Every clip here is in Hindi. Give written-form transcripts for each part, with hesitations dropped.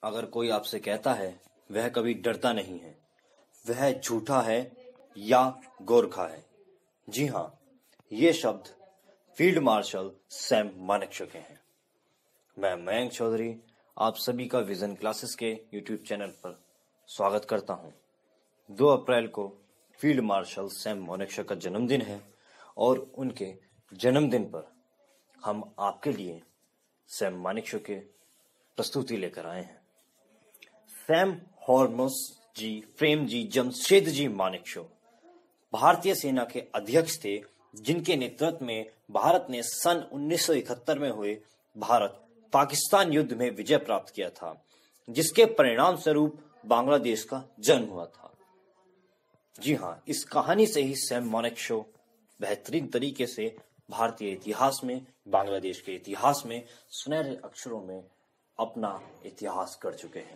अगर कोई आपसे कहता है वह कभी डरता नहीं है, वह झूठा है या गोरखा है। जी हाँ, ये शब्द फील्ड मार्शल सैम मानेकशॉ के हैं। मैं मयंक चौधरी आप सभी का विजन क्लासेस के यूट्यूब चैनल पर स्वागत करता हूँ। 2 अप्रैल को फील्ड मार्शल सैम मानेकशॉ का जन्मदिन है और उनके जन्मदिन पर हम आपके लिए सैम मानेकशॉ के प्रस्तुति लेकर आए हैं। सैम हॉर्मस जी प्रेमजी जमशेदजी मानेकशॉ भारतीय सेना के अध्यक्ष थे, जिनके नेतृत्व में भारत ने सन 1971 में हुए भारत पाकिस्तान युद्ध में विजय प्राप्त किया था, जिसके परिणाम स्वरूप बांग्लादेश का जन्म हुआ था। जी हाँ, इस कहानी से ही सैम मानेकशॉ बेहतरीन तरीके से भारतीय इतिहास में, बांग्लादेश के इतिहास में सुनहरे अक्षरों में अपना इतिहास कर चुके हैं।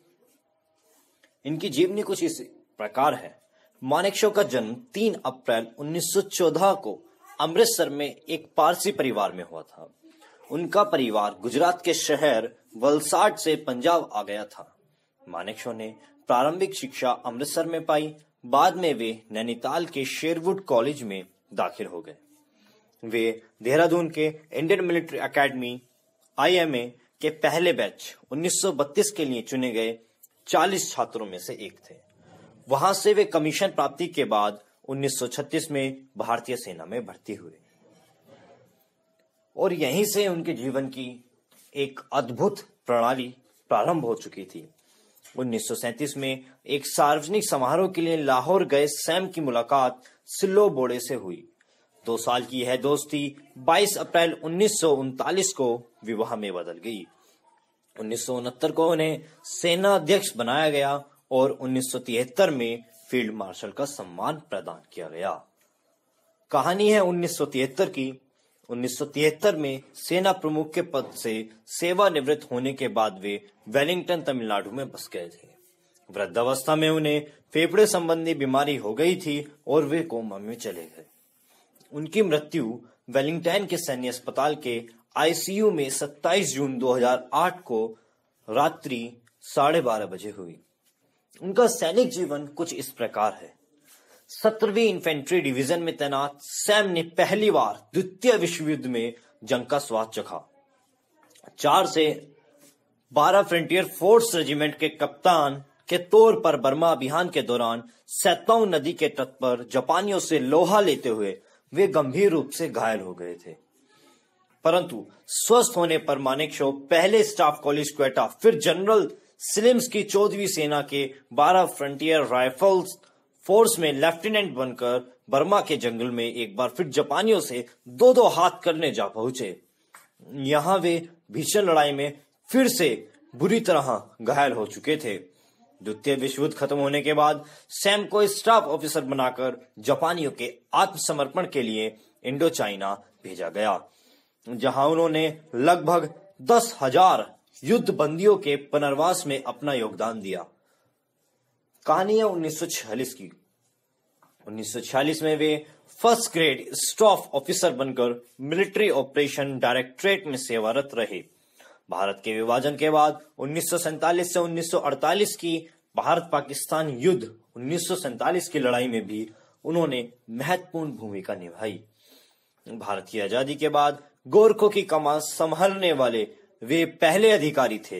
इनकी जीवनी कुछ इस प्रकार है। मानेकशॉ का जन्म 3 अप्रैल 1914 को अमृतसर में एक पारसी परिवार में हुआ था। उनका परिवार गुजरात के शहर वलसाड से पंजाब आ गया था। मानेकशॉ ने प्रारंभिक शिक्षा अमृतसर में पाई। बाद में वे नैनीताल के शेरवुड कॉलेज में दाखिल हो गए। वे देहरादून के इंडियन मिलिट्री एकेडमी IMA के पहले बैच 1932 के लिए चुने गए 40 छात्रों में से एक थे। वहां से वे कमीशन प्राप्ति के बाद 1936 में भारतीय सेना में भर्ती हुए और यहीं से उनके जीवन की एक अद्भुत प्रणाली प्रारंभ हो चुकी थी। 1937 में एक सार्वजनिक समारोह के लिए लाहौर गए सैम की मुलाकात सिल्लो बोड़े से हुई। 2 साल की यह दोस्ती 22 अप्रैल 1939 को विवाह में बदल गई। 1969 को उन्हें सेना अध्यक्ष बनाया गया और 1973 में फील्ड मार्शल का सम्मान प्रदान किया गया। कहानी है 1973 की। 1973 में सेना प्रमुख के पद से सेवानिवृत्त होने के बाद वे वेलिंगटन तमिलनाडु में बस गए थे। वृद्धावस्था में उन्हें फेफड़े संबंधी बीमारी हो गई थी और वे कोमा में चले गए। उनकी मृत्यु वेलिंगटन के सैन्य अस्पताल के ICU में 27 जून 2008 को रात्रि 12:30 बजे हुई। उनका सैनिक जीवन कुछ इस प्रकार है। 17वीं इन्फेंट्री डिवीजन में तैनात सैम ने पहली बार द्वितीय विश्व युद्ध में जंग का स्वाद चखा। 4 से 12 फ्रंटियर फोर्स रेजिमेंट के कप्तान के तौर पर बर्मा अभियान के दौरान सैतौन नदी के तट पर जापानियों से लोहा लेते हुए वे गंभीर रूप से घायल हो गए थे, परंतु स्वस्थ होने पर मानेकशॉ पहले स्टाफ कॉलेज क्वेटा, फिर जनरल सिलिम्स की 14वीं सेना के 12 फ्रंटियर राइफल्स फोर्स में लेफ्टिनेंट बनकर बर्मा के जंगल में एक बार फिर जापानियों से 2-2 हाथ करने जा पहुंचे। यहां वे भीषण लड़ाई में फिर से बुरी तरह घायल हो चुके थे। द्वितीय विश्व युद्ध खत्म होने के बाद सैम को स्टाफ ऑफिसर बनाकर जापानियों के आत्मसमर्पण के लिए इंडो चाइना भेजा गया, जहां उन्होंने लगभग 10,000 युद्ध बंदियों के पुनर्वास में अपना योगदान दिया। कहानी है 1946 की। 1946 में वे फर्स्ट ग्रेड स्टाफ ऑफिसर बनकर मिलिट्री ऑपरेशन डायरेक्टरेट में सेवारत रहे। भारत के विभाजन के बाद 1947 से 1948 की भारत पाकिस्तान युद्ध 1947 की लड़ाई में भी उन्होंने महत्वपूर्ण भूमिका निभाई। भारत की आजादी के बाद गोरखों की कमान संभालने वाले वे पहले अधिकारी थे।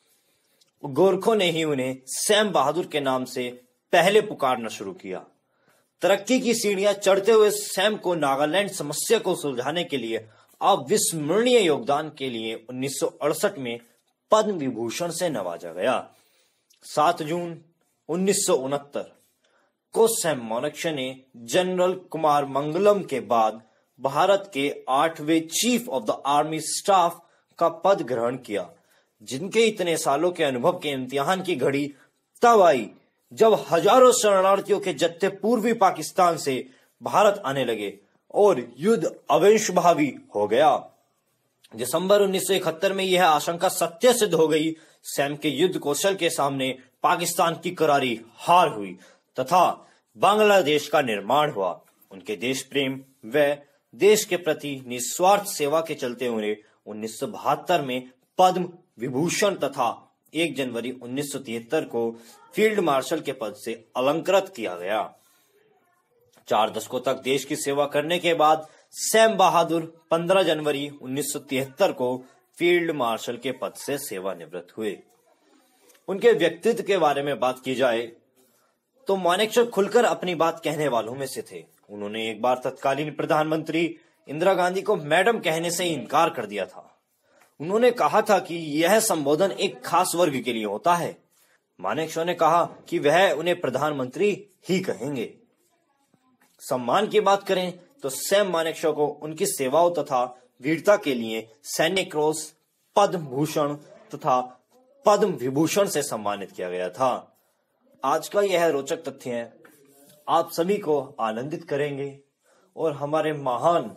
गोरखों ने ही उन्हें सैम बहादुर के नाम से पहले पुकारना शुरू किया। तरक्की की सीढ़ियां चढ़ते हुए सैम को नागालैंड समस्या को सुलझाने के लिए अविस्मरणीय योगदान के लिए 1968 में पद्म विभूषण से नवाजा गया। 7 जून 1969 को सैम मानेकशॉ ने जनरल कुमार मंगलम के बाद भारत के 8वें chief of the army staff का पद ग्रहण किया, जिनके इतने सालों के अनुभव के इम्तिहान की घड़ी तब आई जब हजारों शरणार्थियों के जत्थे पूर्वी पाकिस्तान से भारत आने लगे और युद्ध अवंशभावी हो गया। दिसंबर 1971 में यह आशंका सत्य सिद्ध हो गई। सैम के युद्ध कौशल के सामने पाकिस्तान की करारी हार हुई तथा बांग्लादेश का निर्माण हुआ। उनके देश प्रेम व देश के प्रति निस्वार्थ सेवा के चलते उन्हें 1972 में पद्म विभूषण तथा 1 जनवरी 1973 को फील्ड मार्शल के पद से अलंकृत किया गया। 4 दशकों तक देश की सेवा करने के बाद सैम बहादुर 15 जनवरी 1973 को फील्ड मार्शल के पद से सेवानिवृत्त हुए। उनके व्यक्तित्व के बारे में बात की जाए तो मानेकशॉ खुलकर अपनी बात कहने वालों में से थे। उन्होंने एक बार तत्कालीन प्रधानमंत्री इंदिरा गांधी को मैडम कहने से इनकार कर दिया था। उन्होंने कहा था कि यह संबोधन एक खास वर्ग के लिए होता है। मानेकशॉ ने कहा कि वह उन्हें प्रधानमंत्री ही कहेंगे। सम्मान की बात करें तो सैम मानेकशॉ को उनकी सेवाओं तथा वीरता के लिए सैन्य क्रॉस, पद्म भूषण तथा पद्म विभूषण से सम्मानित किया गया था। आज का यह रोचक तथ्य आप सभी को आनंदित करेंगे और हमारे महान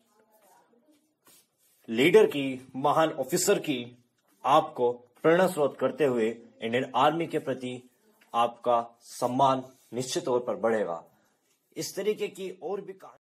लीडर की, महान ऑफिसर की आपको प्रेरणा स्रोत करते हुए इंडियन आर्मी के प्रति आपका सम्मान निश्चित तौर पर बढ़ेगा। इस तरीके की और भी